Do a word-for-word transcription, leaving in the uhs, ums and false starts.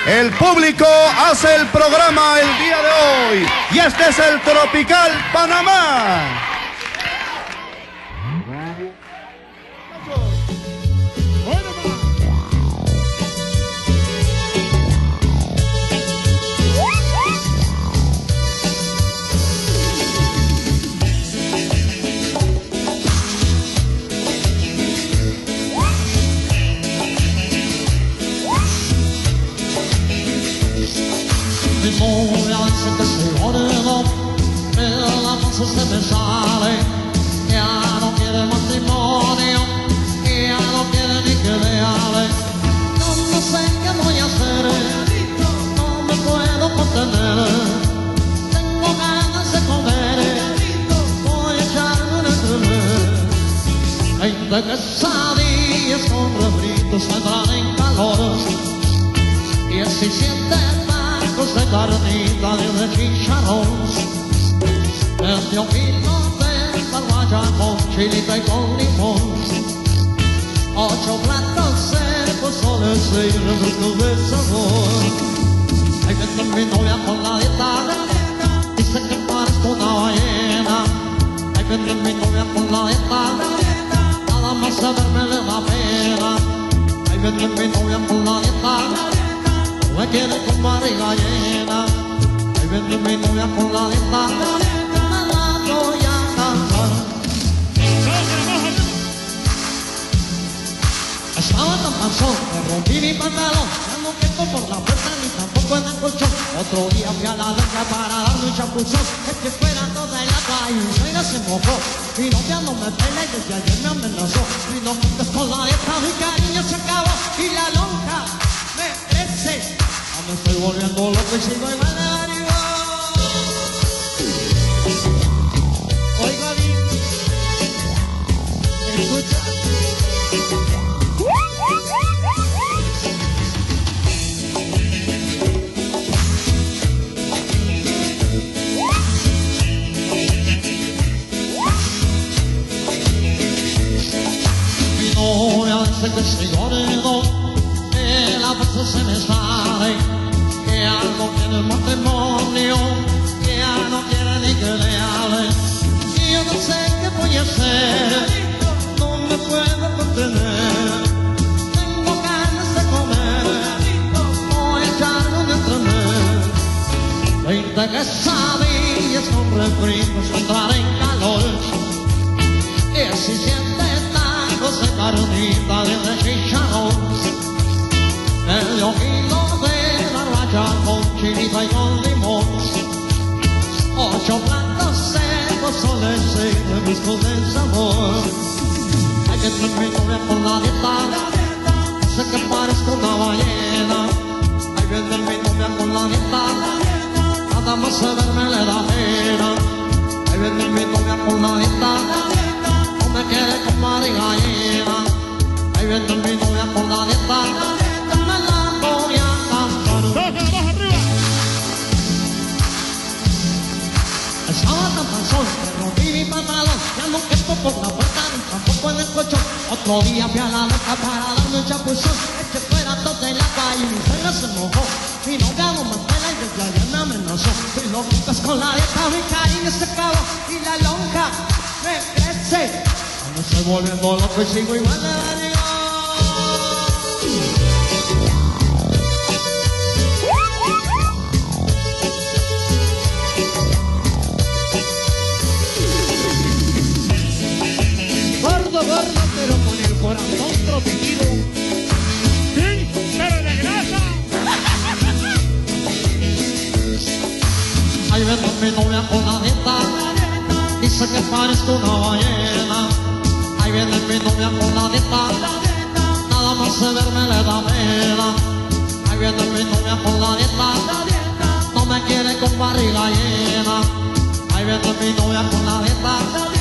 El público hace el programa el día de hoy y este es el Tropical Panamá. Se me sale, ya no quiere matrimonio, ya no quiere ni que le hable. No, no sé qué voy a hacer, no me puedo contener. Tengo ganas de comer, voy a echarme un entrever. Veinte quesadillas con refritos me traen calor, diecisiete tacos de carnita y de chicharrón. Medio kilo de barbacha con chilito y con limón, ocho platos secos, soles y refrescos de sabor. Ahí viene mi novia con la dieta, dice que parezco una ballena. Ahí viene mi novia con la dieta, nada más a verme le da pena. Ahí viene mi novia con la dieta, no me quiere con barriga llena. Ahí viene mi novia con la dieta, voy a cantar. Estaba tan panzón que rompí mi pantalón, ya no quepo por la puerta ni tampoco en el colchón. Otro día fui a la ducha para darme un chapuzón, es que fuera toda el agua y un sueño se mojó. Mi novia no me pela y desde ayer me amenazó. Si no juntas con la dieta mi cariño se acabó y la lonja me crece. Ya me estoy volviendo loco y sigo igual de barrigo. Oiga bien, escucha. Mi novia dice que soy gordo, que la fuerza se me sale, que ya no quiere matrimonio, que ya no quiere ni que le hable. Y yo no sé qué voy a hacer, no me puedo contener. Tengo ganas de comer, voy a echarme un entremer. Veinte quesadillas con refritos para entrar en calor, diecisiete tacos de carnita y de chicharrón, medio kilo de barbacha con chilito y con limón, ocho platos secos, soles y refrescos de sabor. Hay que tener mi novia con la dieta, sé que parezco una ballena. Hay que tener mi novia con la dieta, nada más de verme le da pena. Hay que tener mi novia con la dieta, no me quiere con barriga llena. Ahí viene mi novia con la dieta, me la voy a cantar. Estaba tan panzón que rompí mi pantalón, ya no quepo por la puerta ni tampoco en el colchón. Otro día fui a la loca para darme un chapuzón, es que fuera todo el agua y mi suegra se mojó. Mi novia no me pela y desde ayer me amenazó. Si lo juntas con la dieta mi cariño se acabó y la lonja me crece. Me estoy volviendo loco y sigo igual de barriga. Gordo, gordo, pero con el corazón tropiquito. Sí, pero de grasa. Ahí ven mi novia con la dieta, dice que parezco una ballena. Ahí viene mi novia con la dieta, nada más de verme le da pena. Ahí viene mi novia con la dieta, no me quiere con barriga llena. Ahí viene mi novia con la dieta,